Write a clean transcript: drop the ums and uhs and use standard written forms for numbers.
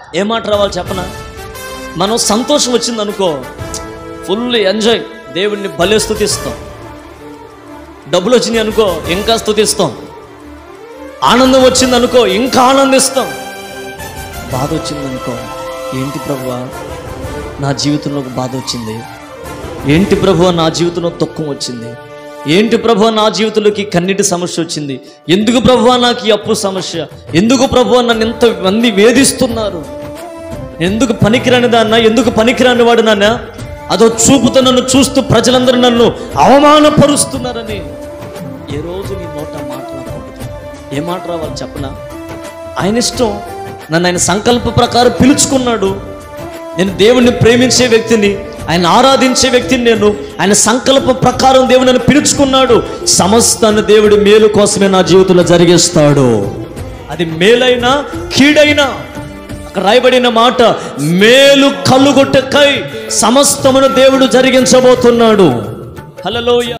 ఏ మాట రావాలి చెప్పనా? మనం సంతోషం వచ్చింది అనుకో, ఫుల్ ఎంజాయ్, దేవుడిని భలే స్తుతిస్తాం. డబ్బులు వచ్చినాయి అనుకో, ఇంకా స్తుతిస్తాం. ఆనందం వచ్చింది అనుకో, ఇంకా ఆనందిస్తాం. బాధ వచ్చిందనుకో, ఏంటి ప్రభువా నా జీవితంలో ఒక బాధ వచ్చింది, ఏంటి ప్రభువా నా జీవితంలో దుఃఖం వచ్చింది, ఏంటి ప్రభువా నా జీవితంలోకి కన్నీటి సమస్య వచ్చింది, ఎందుకు ప్రభువా నాకు ఈ అప్పు సమస్య, ఎందుకు ప్రభువా నన్ను ఇంతమంది వేధిస్తున్నారు, ఎందుకు పనికిరాని దాన్నా, ఎందుకు పనికిరాని వాడు నాన్న, అదో చూపుతో నన్ను చూస్తూ ప్రజలందరూ నన్ను అవమానపరుస్తున్నారని ఏ రోజు నీ నోట మాట రాకూడదు. ఏ మాట రావాలి చెప్పనా? ఆయన ఇష్టం. నన్ను ఆయన సంకల్ప ప్రకారం పిలుచుకున్నాడు. నేను దేవుణ్ణి ప్రేమించే వ్యక్తిని, ఆయన ఆరాధించే వ్యక్తిని. నేను ఆయన సంకల్ప ప్రకారం దేవుడు నన్ను పిలుచుకున్నాడు. సమస్తాన్ని దేవుడి మేలు కోసమే నా జీవితంలో జరిగిస్తాడు. అది మేలైనా కీడైనా. అక్కడ రాయబడిన మాట, మేలు కలుగొట్టకై సమస్తమును దేవుడు జరిగించబోతున్నాడు. హల్లెలూయా.